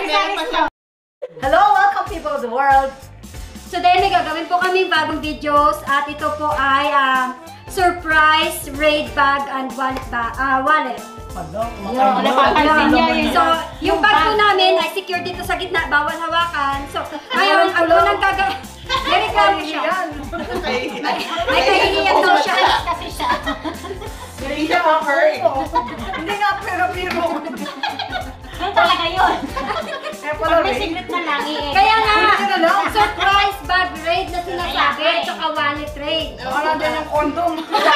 Hello, welcome people of the world. Today may gagawin po kami bagong videos at ito po ay surprise raid bag and wallet. So, yung bag po namin ay secure dito sa gitna, bawal hawakan. So, ngayon, ang unang gagawin, very claro siya. May kahihiyan daw siya. Kasi siya. Hindi siya ma-hurt. Hindi nga pero-pero. Ano talaga yun? May May secret na lang eh. Kaya nga, surprise bag raid na sinasabi, tsaka wallet raid. Wala din yung condom.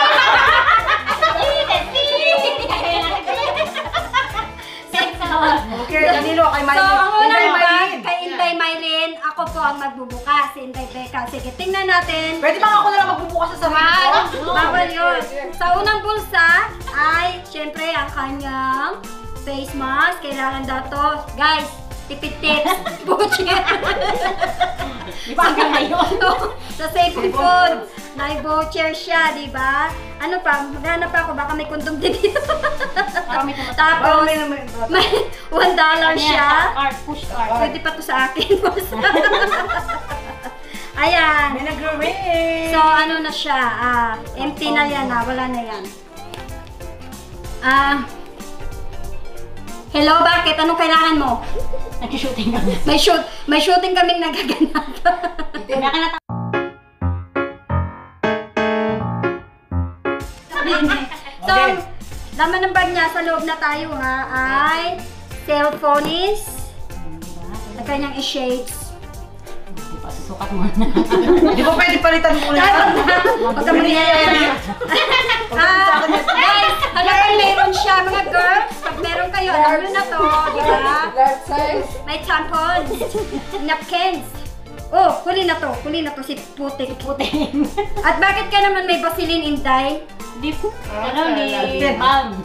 Okay, Danilo, kay Mylene. So, ang unang bag, kay Inday Mylene, ako po ang magbubukas, si Inday Becca. Sige, tingnan natin. Pwede ba ako na lang magbubukas sa sarili ko? Bawal yun. Sa unang bulsa ay, syempre, ang kanyang face mask. Kailangan daw to. Guys, tipid tips. Buchir. Di ba hanggang ngayon? Sa safe food. Nai-voucher siya, di ba? Ano pa? Maghanap pa ako. Baka may kondom din dito. Tapos, may $1 siya. Push card. Pwede pa to sa akin. Ayan. May nag-ring. So, ano na siya? Empty na yan. Wala na yan. Hello, bakit? Anong kailangan mo? Nag-shooting kami. May shooting kaming nagaganap. So, laman ng bag niya, sa loob na tayo ha, ay cellphone is, at kanyang shades. Di pa, susukat mo na. Di ba pwede palitan mo na? Huwag ka mangyayari. Guys, alam mo, meron siya, mga girls. Pag meron kayo, alam nyo na to, di ba? Large size. May tampons, napkins. Oh, huli na to si Putik. Puting. At bakit ka naman may Vaseline, Inday? Di po. Ano ni Pam?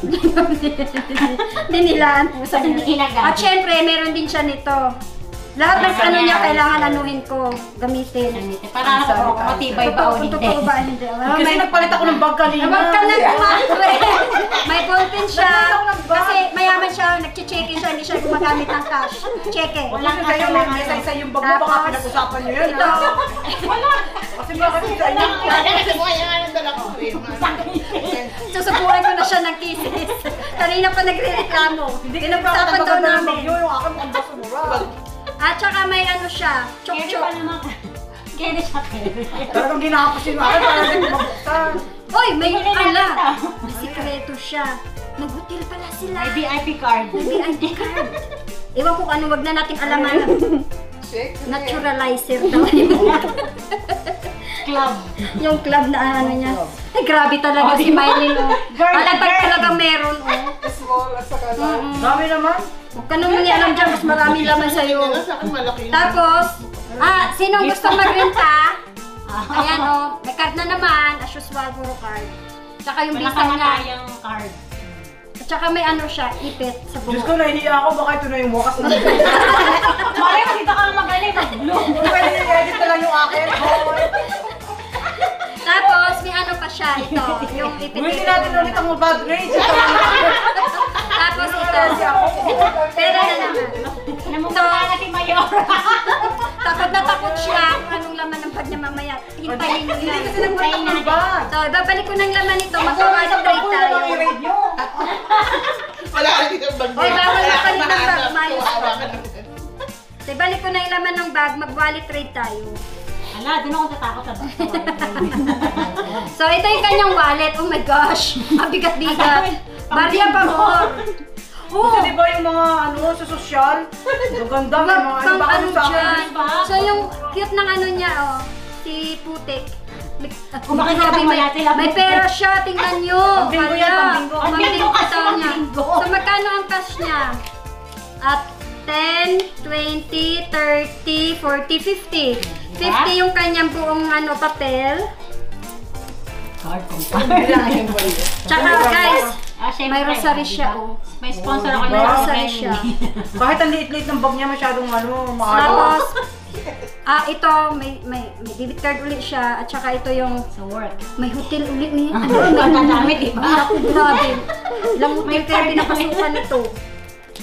Dinilaan po sa Hindi kinagamit. At syempre, meron din siya nito. Lahat ng ano niya kailangan anuhin ko, gamitin. Para ako matibay ba o hindi? Totoo ba? Hindi. Kasi nagpalit ako ng bag kanina. Huwag ka na kumakwe. May ballpen siya. Kasi mayaman siya, nag-check-in siya, hindi siya gumagamit ng cash. Check eh. Wala ka sa'yo, may isa-isa yung bag mo, baka pinag-usapan nyo yun, ha? Wala. Kasi bakit sa inyo? Susubukan ko na siya ng kisses. Kanina pa nagre-reklamo. Pinag-usapan daw namin. Yung akin mukhang basura. At saka may ano siya, Kaya chok-chok. pa naman. Kaya siya Talagang ginahapos yung akin para hindi mabuksan. Uy, may Hindi na ala. nakita. May sikreto siya. Nag-hotel pala sila. May VIP card. May ID card. Ewan ko kung ano, wag na nating alaman. Naturalizer daw. Club. Yung club na ano niya. Ay, grabe talaga si Mylene, oh. Alatag talaga meron, oh. Small at saka lang. Dami naman. Huwag ka nung alam dyan, mas maraming laman sa'yo. Tapos, sinong gusto magrenta? Ayan, oh. May card na naman, as usual, puro card. Tsaka yung Wala visa ka niya. matayang card. At tsaka may ano siya, ipit sa Diyos buhok. ko, nahihiya ako. Baka ito na yung wakas na. Mare, makita ka magaling. Mag-blue. Pwede i-edit na lang yung akin. Tapos, may ano pa siya, ito. Yung ipit. Hindi natin ulit ang bad grades. Tapos ito. Pera na naman. Namumula na si Mayor. Takot na takot siya kung anong laman ng bag niya mamaya. Hintayin niyo Hindi yan. kasi nagpatak ng bag. So, ibabalik ko ng laman ito. Magkakalit Mag-wallet trade tayo. i-rate nyo. Wala ka dito ang bag Oy, bawal na kalit ng bag. Wala Mayos. ka. So, ibalik ko na yung laman ng bag. Mag-wallet trade tayo. Ala, doon ako tatakot sa bag. So, ito yung kanyang wallet. Oh my gosh. Mabigat-bigat. Maria Pamor. Kasi di ba yung mga ano sa sosyal? Maganda, may mga ano Pang ba ano sa akin? dyan. So, yung cute ng ano niya, oh. Si Putik. Kung makikita mo may, natin lang. may pera siya, tingnan nyo. Pambingo yan, pambingo. Pambingo kasi, daw niya. pambingo. So, magkano ang cash niya? At 10, 20, 30, 40, 50. 50 yung kanyang buong ano, papel. Card kong Tsaka guys, syempre, may rosary siya, diba? oh. May sponsor ako May ng rosary siya. Kahit ang liit-liit ng bag niya masyadong ano, mahal. Tapos, ito, may debit card ulit siya. At saka ito yung, Sa work. may hotel ulit ni. Ano, Magkadami, diba? Naku, grabe. Ilang hotel kaya pinapasukan nito.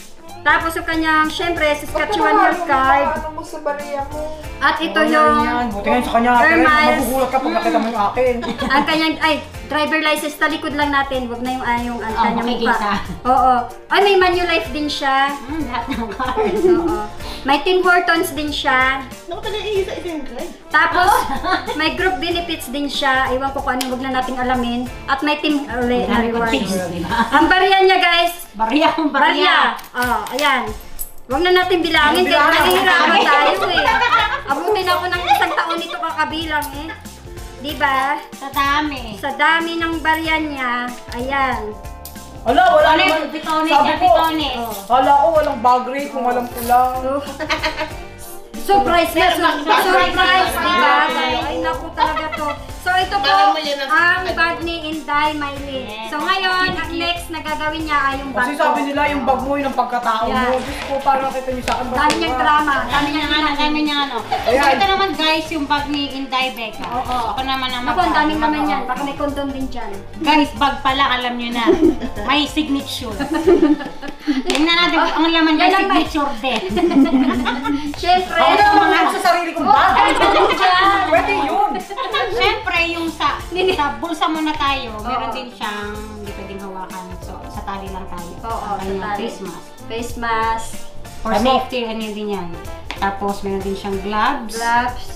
Tapos yung kanyang, syempre, Saskatchewan Health Card. Ano mo sa bariya mo? At ito Yan, yung yan. Buti nga sa kanya. Pero Hermiles. magugulat ka pag nakita mo yung akin. ang kanyang, driver license, talikod lang natin. Wag na yung kanyang makikita. mukha. Oo. Ay, may Manulife din siya. Lahat ng card. Oo. May Tim Hortons din siya. Naku talaga isa-isa yung card. Tapos, may group benefits din siya. Iwan ko kung ano, wag na nating alamin. At may team na rewards. Ang barya niya, guys. Barya. Ayan. Wag na natin bilangin. Dahil nahihirapan tayo eh. Abutin ako ng isang taon nito kakabilang eh. Diba? Sa dami. Sa dami ng barya niya, ayan. Wala Ano naman. yung bitones? Sabi ko, Bitones. kala ko walang bag rate kung alam ko lang. Surprise na, surprise, diba? Surprise. Ay, naku talaga to. So, ito po, Alam mo yan ang- ang bag ni Inday Maylin. Yes. So, ngayon, ang next na gagawin niya ay yung bag Kasi ko. sabi nila yung bag mo yun ang pagkatao Yeah. mo. Diyos ko, parang nakita niyo sa akin. Dami niyang drama. Dami niya ano. So, Ayan. ito naman guys, yung bag ni Inday Becca. Oo. Ako naman ang Ako, ang daming naman mag- yan. Baka may condom din dyan. Guys, bag pala, alam nyo na. May signature. Tingnan natin ang laman Yan ng ang may- signature din. Siyempre, Ako na mga sa sarili kong bag. Pwede yun. Siyempre, yung sa bulsa muna tayo, meron din siyang hindi pwedeng hawakan. So, sa tali lang tayo. Oo, Ang kanyang sa tali. face mask. face mask, For Ano? safety, ano din yan. Tapos, meron din siyang gloves. gloves.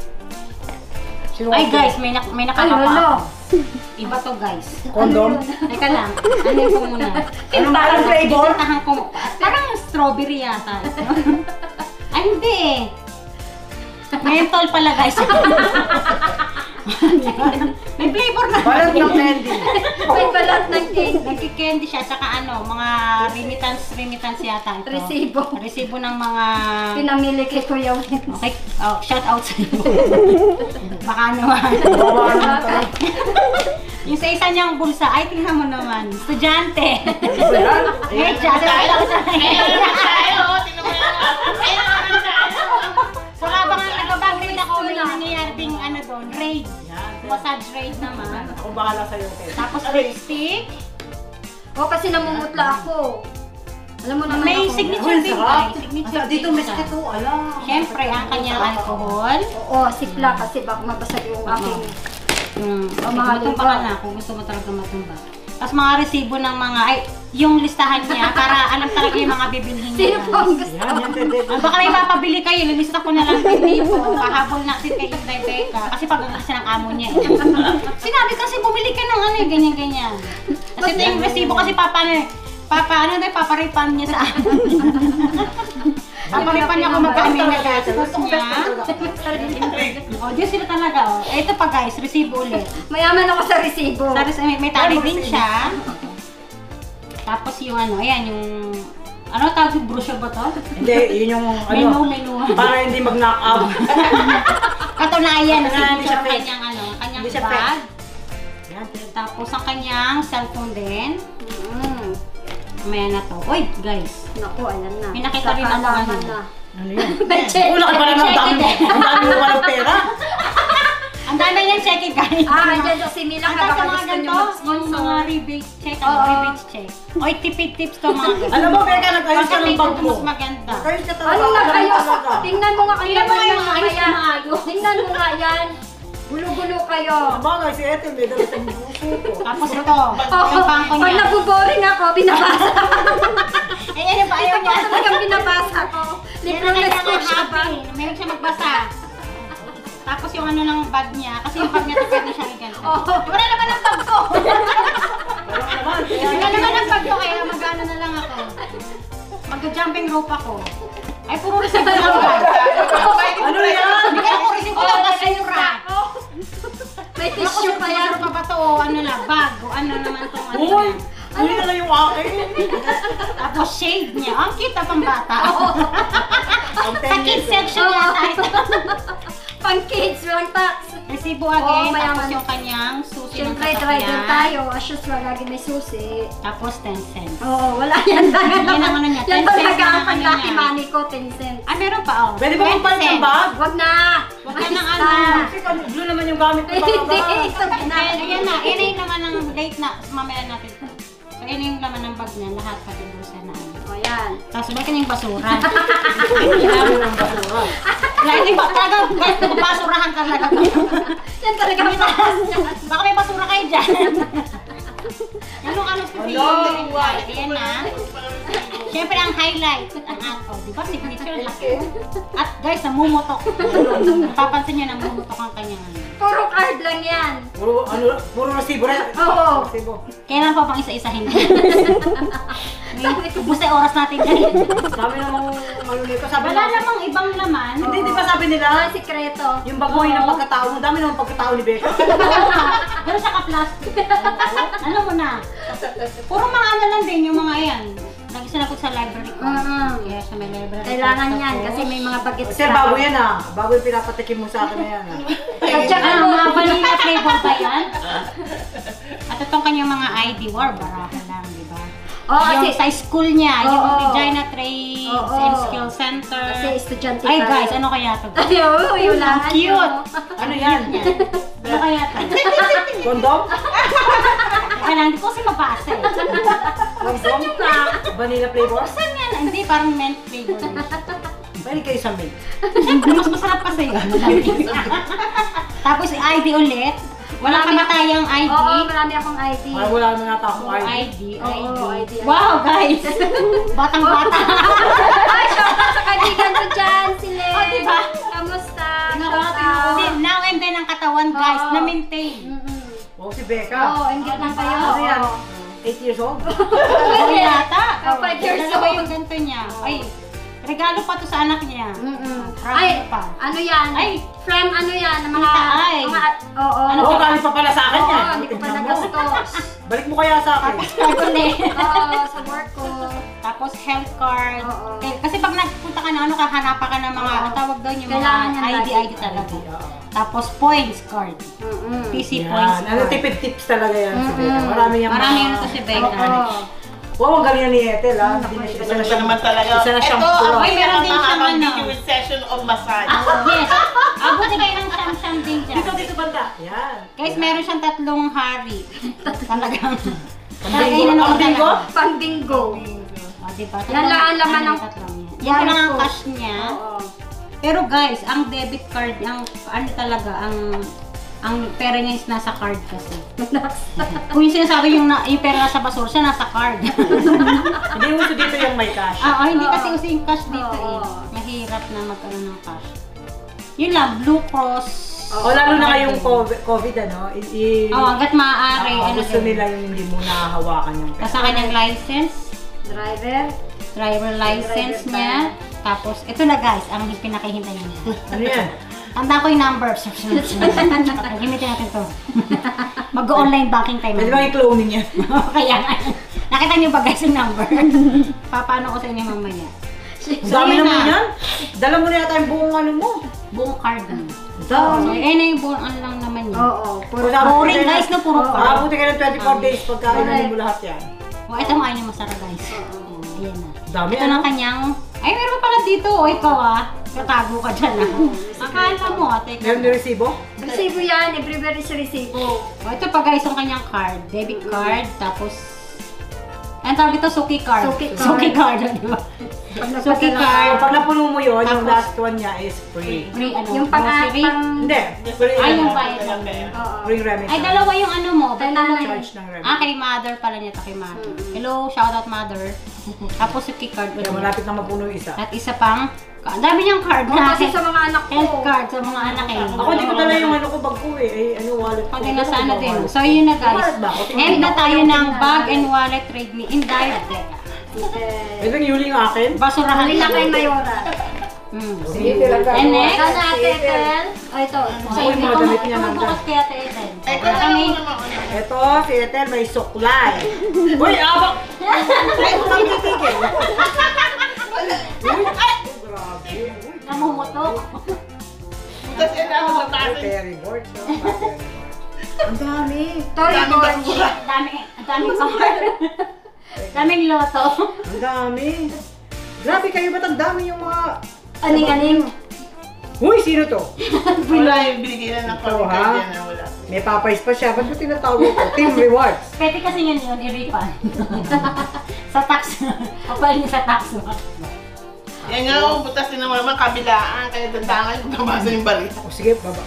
Ay guys, may nakakapa Ay, lolo. ako. Iba to guys. Condom. Teka lang, ano ko muna. Anong flavor? Pintahan ko, parang strawberry yata ito. Ay, hindi eh. Menthol pala guys. May flavor na. Balat ng candy. May balat ng cake. Nagki-candy siya, tsaka ano, mga remittance yata ito. Resibo. Resibo ng mga... Pinamili kay Kuya Win. Okay, shout out sa iyo. Baka naman. Bawa naman tayo. Yung sa isa niyang bulsa, ay tingnan mo naman, estudyante. Ano yan? May tayo. So habang nag-bag raid ako, may nangyayari ding ano doon, raid. Massage raid naman. Ako bahala sa'yo. Tapos lipstick. O, kasi namumutla ako. Alam mo naman May ako. signature din guys. Signature Dito din may siya. sakit to, ala. Siyempre, ang kanyang alcohol. Oo, sipla kasi baka mabasag yung aking... Mahalin pa na kung gusto mo talaga matumba. Tapos mga resibo ng mga, yung listahan niya para alam talaga yung mga bibilhin niya. Sino po ang gusto? Baka may mapabili kayo, lilista ko na lang din dito. Pahabol natin kay Inday Becca. Kasi pag kasi ng amo niya eh. Sinabi kasi bumili ka ng ano eh, ganyan-ganyan. Kasi ito yung resibo kasi paparipan niya sa amin. Paparipan niya kung magkano yung nagastos niya. O, Diyos sila talaga o. Ito pa guys, resibo ulit. Mayaman ako sa resibo. May tali din siya. Tapos yung ano, ayan yung... Ano tawag yung brochure ba to? Hindi, yun yung ano. Menu. Para hindi mag-knock out. Katunayan, Hindi siya signature fake. kanyang ano, kanyang Hindi siya bag. Tapos ang kanyang cellphone din. Maya na to. Uy, guys. Naku, alam na. May nakita rin ako Kakalaman ano. na. Ano yun? May check. Wala ka pala ng dami mo walang pera. Ang dami niyang check guys. Dyan sa similang Ang dami kapag mga gusto nyo ganito, yung mag-sponsor. mga rebate check, Oo. rebate check. Oy, tipid tips to mga guys. Alam mo, Becca, nag-ayos ka ng bag mo. Mas maganda. Nag-ayos ka talaga. Ano nag-ayos? Talaga. Tingnan mo nga kayo. Tingnan mo nga yung mga ayos yan. na ayos. Tingnan mo nga yan. Gulo-gulo kayo. Bagay, si Ethel, may dala sa puso ko. Tapos ito, yung bangko Pag niya. nabuboring ako, binabasa. Eh, ano ba ayaw Ito niya? pa talagang binabasa ko. Yan Libreng ang kanyang nag-special ba? happy. Meron siya magbasa. Tapos yung ano ng bag niya, kasi yung bag niya ito pwede siyang iganto. Wala naman ang bag ko! Wala naman ang bag ko, kaya mag-ano na lang ako. Mag-jumping rope ako. Ay, puro resibo lang ba? Ano yan? Hindi ka puro resibo lang basura. May tissue pa yan. Basura pa ba to? O ano na, bag? O ano naman itong ano Uy! na. Hindi na lang yung akin. Tapos shade niya. Ang cute na pang bata. Ang Sa kids section yata ito. Pang kids, walang tax. Resibo Oo, again, mayaman. tapos yung kanyang susi ng Siyempre, driver sasakyan. tayo. As usual, lagi may susi. Tapos 10 cents. Oo, wala yan. Yan ang ano niya, 10 Yan cents talaga ang ang ano pag-lucky niya. money ko, 10 cents. Ah, meron pa oh. Pwede ba 20 magpalit ng cents. bag? Wag na! Wag ka nang Basta. ano. Kasi blue naman yung gamit ko Hindi, talaga. sabi na. Ayan na, yun yung naman ng late na. Mamaya natin. So, yun yung laman ng bag niya, lahat pati bulsa na ano. O, yan. Tapos sabay kanyang basura. Lagi ba talaga, guys, basurahan talaga. Yan talaga ang taas niya. Baka may basura kayo dyan. Ano specific? Ayan na. Siyempre ang highlight. Ang ato. Di ba? Signature laki. At guys, namumutok. Napapansin nyo, namumutok ang kanyang ano. Puro card lang yan. Puro resibo rin. Oo. Resibo. Kailan pa pang isa-isahin? Ubus na oras natin dyan. Dami namang malulito. Sabi Wala na, namang ibang laman. hindi, di ba sabi nila, Ang sikreto. yung bagoy ng pagkatao mo, dami namang pagkatao ni Becca. Pero siya ka-plastic. Ano mo na? Puro mga ano lang din, yung mga yan. Lagi sila po sa library ko. Kaya sa may library. Kailangan Tapos, yan kasi may mga bagets Sir, bago yan ah. Bago yung pinapatikim mo sa akin na yan ah. At saka Ano, mga vanilla flavor ba yan? At itong kanyang mga ID, war, baraha lang, di ba? Oo, Yung kasi, sa school niya, yung Oo. Regina Trades Oo. and Skill Center. kasi estudyante Ay tayo. guys, ano kaya to? Ay, oo, yun lang. Ang cute! Ano yan? Ano kaya to? Kondom? Kaya lang, hindi ko kasi mabasa eh. Kondom? Vanilla flavor? Saan yan? Hindi, parang mint flavor. Pwede kayo sa milk. Siyempre, mas masarap pa sa'yo. Tapos ID ulit. Walang kamatayang ID. Oo, marami akong ID. Parang wala naman nata akong ID. ID. Oo, ID. Wow, guys! Batang-bata. Ay, shout out sa kaibigan ko dyan, si Len. Oh, diba? Kamusta? Now Shout out. and then ang katawan, guys, Oo. na-maintain. Oo, si Becca. Oo, inggit lang kayo. Ano yan? Oo. 8 years old? Oo, yata. Oh, 5 years Dalawa old. yung ganito niya. Ay, regalo pa to sa anak niya. Proud Ay, pa. ano yan? Ay. From ano yan? Mga, Ay. oo. Ano Oo, galing pa pala sa akin yan. Oo, hindi ko pa Tignan mo. nagastos. Balik mo kaya sa akin. Oo, sa work ko. Tapos health card. Oo. Kasi pag nagpunta ka na, ano, hahanapan ka ng mga, ang tawag doon yung Kailangan mga yan ID lagi. talaga. Oo. Tapos points card. PC points Yan. Ano, card. tipid tips talaga yan si Becca. Marami yung Marami yun to si Becca. Oo. Wow, ang galing yan ni Ethel ha. Hindi na siya, isa na Siya siyang, naman talaga. isa na siyang Ito, puro. Ay, meron din siyang ang ano. video with session of massage. Yes. Abuti kayo ng siyam-siyam din dyan. Dito banda. Yan. Guys, meron siyang 3 hari. Talagang. Pambingo? Pambingo? Pang bingo. O, diba? Yan lang ang laman ng- Yan lang ang cash niya. Oo. Pero guys, ang debit card, ang ano talaga, ang pera niya is nasa card kasi. Kung yung sinasabi yung pera nasa basura, siya nasa card. Hindi uso dito yung may cash. Hindi kasi uso yung cash dito eh. Oo. Mahirap na magkaroon ng cash. Yun lang, Blue Cross. O lalo na ngayong COVID ano. Hanggat maaari. Gusto nila yung hindi mo nahahawakan yung pera. Sa kanyang license, driver license Driver niya. Tapos, ito na guys, ang pinakihintay niya. Ano yan? Tanda ko yung number. Gamitin natin to. Mag-online banking tayo. Pwede ba yung cloning yan? Kaya nga. Nakita niyo ba guys yung number? Paano ko sa inyo mamaya? Ang dami yun naman na. yan. Dala mo na yata yung buong ano mo. Buong card na. Dami. So, na yung buong ano lang naman yun. Oo. Puro Boring guys na puro card. Abuti ka ng 24 days pagka inumin mo lahat yan. Ito mga niya masarap guys. Ayan na. Dami Ito ano? na kanyang... Ay, meron pala dito. O, ikaw Katago ka dyan Akala mo ate. Meron yung resibo? Resibo yan. Everywhere is resibo. O, ito pa guys ang kanyang card. Debit card. Tapos... Ang tawag ito, Suki card. Suki card. Di ba? Suki Pag napuno mo yun, yung last one niya is free. Free ano? Yung grocery? Hindi. Free, Ay, yung ano, bayad lang. Oo. free remit. Ay, dalawa yung ano mo. Kay Dalawa nanay. Charge ng remit. Kay mother pala niya to, kay mother. Hello, shout out mother. Tapos Suki card Kaya ulit. malapit na mapuno yung isa. At isa pang, ang dami niyang card Oo, na. kasi sa mga anak ko. Health card sa mga anak eh. Ako hindi ko dala yung ano ko bag ko eh. Ay, ano, wallet ko. Pati na sana din. So yun na guys. Wallet ba ako? End na tayo ng bag and wallet trade me in direct. Ito yung Yuli ng akin. Basurahan Huli na kay Mayora. And next, Sana Ate Ethel. O ito. sa Ako yung mga damit niya nandun. bukas kay Ate Eden. Ay, Kami, Ito, si Ethel may suklay. Uy, abak! Ay, kung kami titigil. Uy, grabe. namumutok. Tapos ano sa taas. Battery board. no? Battery board. Ang dami. Toy board. Ang daming card. Daming loto. Ang dami. Grabe kayo, ba't ang dami yung mga... Aning-aning. Uy, sino to? Wala yung binigyan na ng Ito, pamilya ha? dyan na wala. May papayas pa siya. Ba't mo tinatawag ko? Team Rewards. Pwede kasi yun i-refund. Sa tax. Kapal niya sa tax. Yan nga, butas din naman naman kabilaan. Kaya dandangan kung nabasa yung baril. O sige, baba.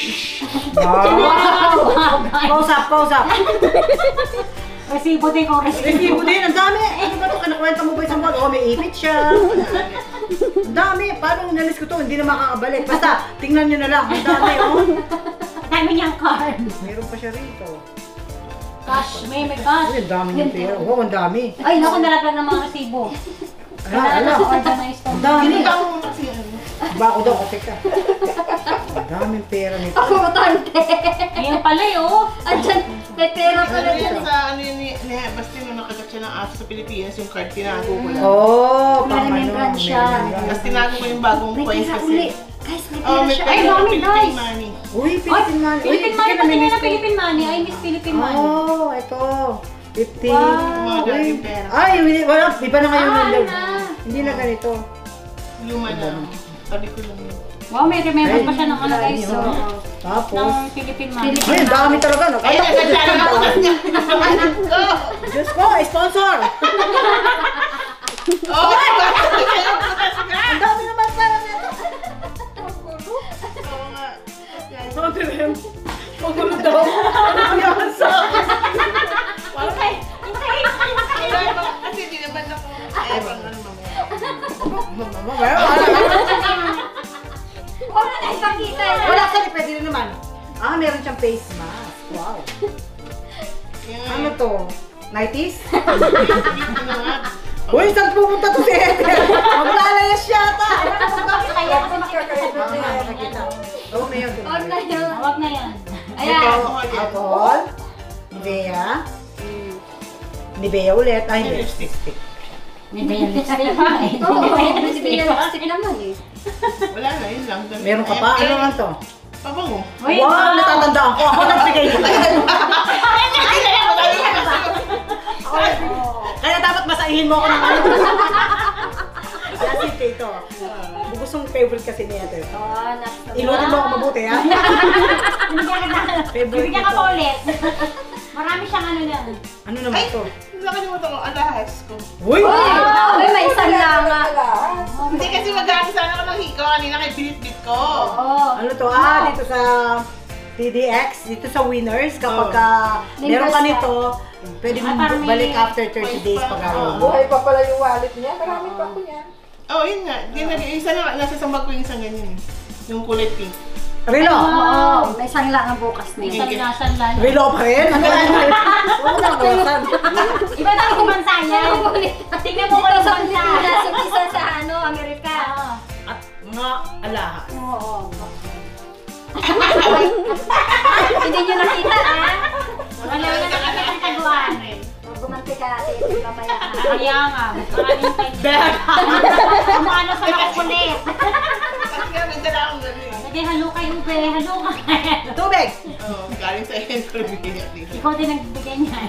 Wow! Close up. Resibo din ko, resibo. Resibo din, ang dami. Ano ba ito? Kinakwenta mo ba isang buwan? O, may ipit siya. Ang dami. Paano nalis ko to? Hindi na makakabalik. Basta, tingnan nyo na lang. Ang dami, oh. Dami niyang card. Meron pa siya rito. Cash, may cash. Uy, ang dami ng pera. Wow, ang dami. Ay, naku, nalaglag ng mga resibo. Ala. Organized to. Ang dami. Hindi ba ako kasi ano? Bako daw, kasi ka. Ang daming pera nito. Ako matante. Ayun pala oh. Andyan, may pera pala Ano dyan. yan sa ano yun ni basta nung nakagat siya ng aso sa Pilipinas, yung card tinago ko lang. Oh, May remembrance siya. Tapos tinago ko yung bagong May coins pera kasi. uli. Guys, may Oh, pera may siya. Ay, pera mami, Philippine nice. money. Uy, Philippine money. Uy, Philippine money, hindi ka patingin na namimiss ko. Philippine money. I miss Philippine money. Oh, ito. 50. Wow. Mga Uy. dating pera. Ay, wala. Di pa na ngayon Ah, nandun. na. Hindi na ganito. Luma na. Sabi ko lang yun. Wow, may remember pa siya ng ano guys. Ayun. Oh. Tapos, Ng Philippine money. ay, ang dami talaga. No? Ayun, Kala ko, Diyos ko, nagkala ako ang dami. Go! Diyos ko, sponsor! Oh my God! Ang dami naman pera nito. Oo nga. Pagulo daw. Yan sa Kasi di naman ako. Eh, pang ano Wala na ipakita yun. Wala ka, pwede rin naman. Ah, meron siyang face mask. Wow. Ano to? 90s? Uy, saan pumunta to si Ethel? Maglalayas siya ata. Kaya kasi makikita Nakakita. Oo, may yun. Huwag na yun. Huwag na yan. Ayan. Ito, alcohol. Nivea. Nivea ulit. Ay, hindi. Lipstick. May bayan lipstick pa eh. Oo, may lipstick naman eh. Wala na, yun lang. Meron ka pa? Ano lang to? Pabango. Uy, Wow, natatandaan ko. Ako nagbigay nito. Kaya dapat masahin mo ako ng ano. Kasi ito. Gustong favorite kasi ni Ethel. Oo, nasa. Inutin mo ako mabuti, ha? Bibigyan ka pa ulit. Marami siyang ano yan. Ano naman Ay! to? Nakalimutan ko, alahas ko. Uy! Uy, may isang langa. Hindi kasi mag-aaral sana ako ng hikaw kanina kay binit-bit ko. Oo. Ano to? Ah, dito sa TDX, dito sa Winners, kapag meron ka nito, pwede mo parang may balik after 30 days pag araw mo. Buhay pa pala yung wallet niya. Marami pa ko yan. Oo, yun nga. Isa na, nasa sambag ko yung isang ganyan eh. Yung kulay pink. Relo! Oo, may isang langa bukas na yun. Sanla. Relo pa rin? Ano yan? Huwag na bawasan. Iba tayo kumansa yan. Tingnan mo ko yung Sa bansa. Pilipinas, yung isa sa ano, Amerika. At mga alahas. Oo. Hindi nyo nakita, ah? Wala na nakita ng taguan. Gumanti ka natin, mamaya. Kaya nga. Maraming Bag! Kung ano sa makukulit. Kasi nga, may dala akong gano'n eh. Sige, halo kayo, be. Halo ka. Tubig! Oo, galing sa end ko bigyan dito. Ikaw din nagbigay niyan.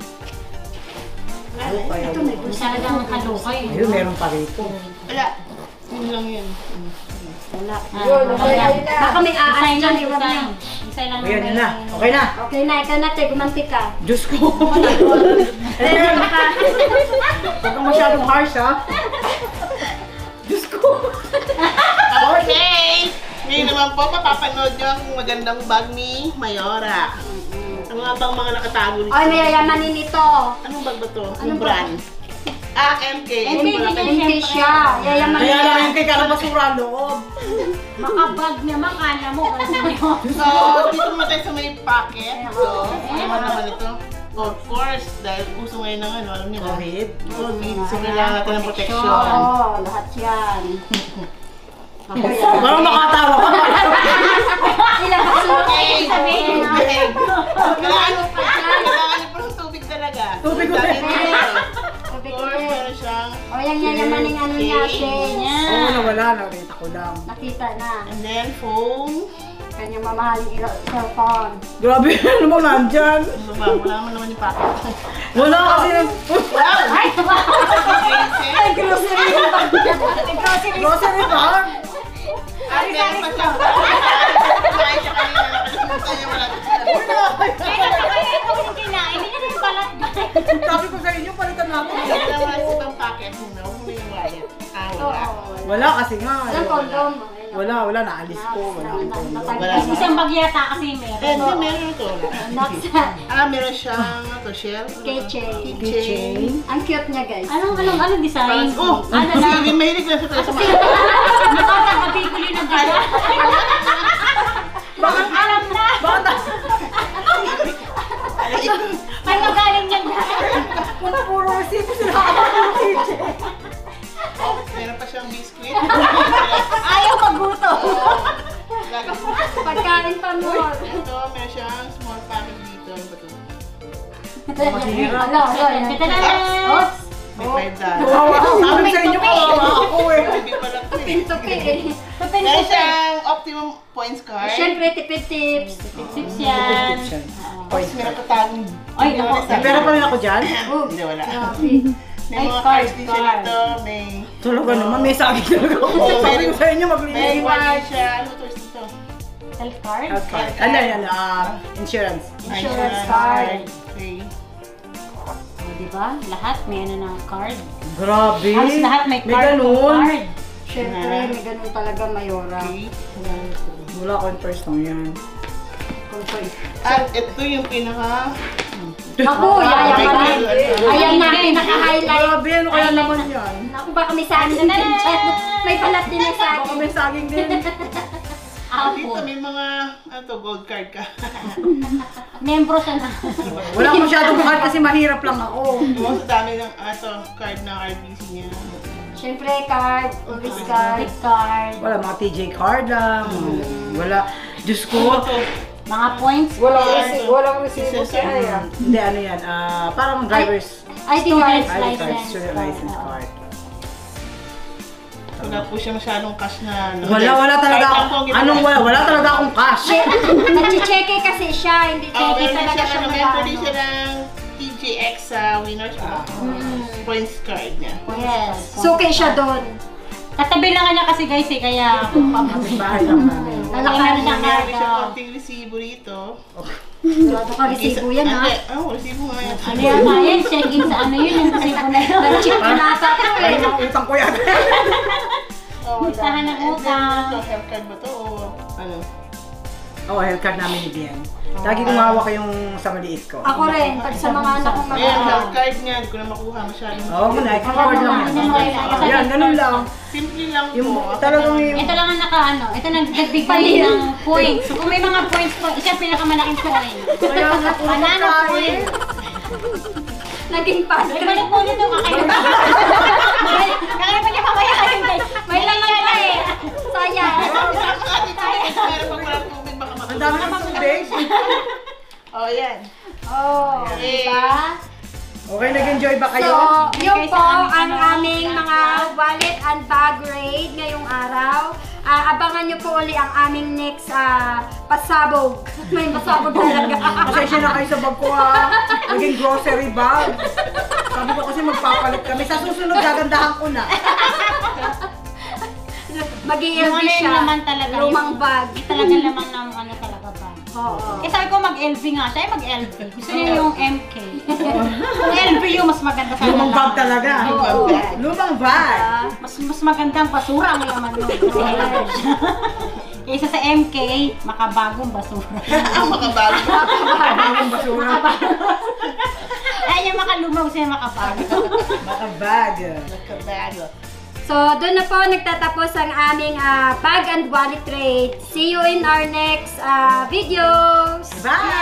Ano pa yun? Talagang halo kayo. Ayun, meron pa rito. Wala. Yun lang yun. Wala. Yun, okay na. Baka may aas Isay lang, dyan, di ba ba? Isay lang. Ayan, yun na. Okay na. Okay na, ikaw na, te, gumanti ka. Diyos ko. Ethel! Huwag kang masyadong harsh, ha? Diyos ko. Okay! Ngayon naman po, mapapanood nyo ang magandang bag ni Mayora. Ano nga bang mga nakatago nito? Ay, may yayamanin ito. Anong bag ba to? Anong Anong brand? Ah, MK. MK Wala din kayo. yan. Hindi siya. Yayamanin Kaya lang yung niya. kay kalabasura ang loob. Makabag naman, kala mo. So, dito naman tayo sa may pocket. So, ano man naman ito? Of course, dahil uso ngayon ng ano, alam niyo na. COVID. COVID. So, kailangan natin ng protection. Oo, lahat yan. Parang makatawa ka. Ilabas mo. Okay! Sabihin na. Tubig! Kailangan niyo po ng tubig talaga. Tubig Dami ulit. dito. Of Tubig course, ulit. meron siyang O, yan yayamanin ano natin. Oo, nawala. Nakita ko lang. Nakita na. and then phone. Kanyang mamahaling cellphone. Grabe, ano bang nandyan? Ano ba? Wala naman yung pocket. Wala kasi ng... Wow! Ay, Ay, grocery! Grocery bag? At meron pa siyang kumain siya kanina. Nakalimutan niya wala. kaya kasi kaya ikaw yung kinain. Hindi na rin balat guys. Sabi ko sa inyo, palitan natin. Kaya naman sa ibang packet mo na, huwag mo yung wire. Wala. Wala kasi nga. Walang condom. Wala, naalis ko. Wala akong condom. Wala. Isang bagyata kasi meron. Hindi, meron ito. Naksa. Meron siyang, shell? Keychain. Keychain. Ang cute niya, guys. Anong design? Oh, Ano na? sige, mahilig lang siya sa mga. Nakakapiguli ng gala. Bakit? Alam na. Bakit? May magaling niyan. Kung puro resibo sila nakakapagpuro keychain. Meron pa siyang biscuit. Ayaw maguto. Pagkain pa mo. Ito, meron siyang small packet dito. Ano ba ito? Mahirap. Ito na lang. Oops. May $5. Sabi ko sa inyo, kawawa ako eh. Hindi pala ito eh. Pintupi eh. Meron siyang optimum points card. Siyempre, tipid tips. Tips yan. Tapos meron pa tayong... Ay, naku. May pera pa rin ako dyan. Hindi, wala. Grabe. May Ay, mga card, cards din siya card. dito. May... Talaga naman, may saging talaga ako. Sabi ko sa inyo, May maglilinis. wire siya. Ano to dito? Health card. Okay. Ano yan? Insurance. Insurance card. Okay. O, diba? Lahat may ano ng card. Grabe. Halos lahat may card. ganun. Card. Siyempre, may ganun talaga, Mayora. Okay. Wala akong first lang yan. At ito yung pinaka... Ako, yayaman. Ayan na, pinaka-highlight. Grabe, ano kaya naman yan? Naku, baka may saging din dyan. May balat din ang Baka saging. may saging din. Dito may mga gold card ka. Membro siya na. Wala akong masyadong card kasi mahirap lang ako. Yung sa dami ng card ng RBC niya. Siyempre, card. Always card. Gift card. Wala, mga TJ card lang. Wala. Diyos ko. Mga points. Walang resibo si Aya. Hindi, ano yan. Parang driver's ID card. Student's ID card, license. student license card. Wala po siya masyadong cash na... Wala talaga ako. Wala talaga akong cash. Nag-cheque kasi siya. Hindi cheque Meron talaga siya, siya member din siya magkano. ng TJX winners points card niya. Yes. Suki siya doon. Katabi lang niya kasi guys eh, kaya Bahay lang namin. Lalakaran siya Meron siya kaya. konting resibo rito. Wala ka resibo yan, ha? Resibo nga yan. Ano yan nga yan? Check-in sa ano yun? Yung resibo na yun. Nag-check na nata to eh. Ay, ang utang ko yan. Listahan ng utang. Ito, health card ba to o ano? Oo, health card namin ni Bien. Lagi kong hawak yung sa maliit ko. Ako rin, pag sa mga anak kong Ayan, mag-aaral. health card niya. Hindi ko na makuha masyadong. Oo, muna. I-forward lang yan. Yan, ganun lang. Simple lang Yung po. talagang yung... Ito lang ang naka-ano. Ito nagbigay ng points. So kung may mga points po, isa pinakamalaking point. Kaya nga, puro Banana pagkain. point. Naging pan. Ito balik po nito kakaiba. Kakaiba niya mamaya kayo guys. May laman pa eh. Sayang. Meron pag walang tubig, baka Ang dami ng tubig. Oh, yan. Oh, diba? Okay, nag-enjoy ba kayo? So, yun po ang aming mga wallet and bag raid ngayong araw. Abangan nyo po uli ang aming next pasabog. May pasabog talaga. Pasensya na kayo sa bag ko ha. Naging grocery bag. Sabi ko kasi magpapalit kami. Sa susunod, gagandahan ko na. Mag-i-LV Yung ano yung siya. laman talaga. Lumang bag. Yung talaga laman ng ano talaga ba. Oo. Eh sabi ko mag-LV nga siya, mag-LV. Gusto niya yung MK. Yung LV yung mas maganda sa Lumang bag talaga. Oo. Lumang bag. Mas magandang basura ang laman nun. Kasi LV siya. Kaysa sa MK, makabagong basura. Makabago. Lumang basura. Ay, yung makalumang siya makabago. Baka bag. Makabago. So, doon na po nagtatapos ang aming bag and wallet trade. See you in our next videos! Bye!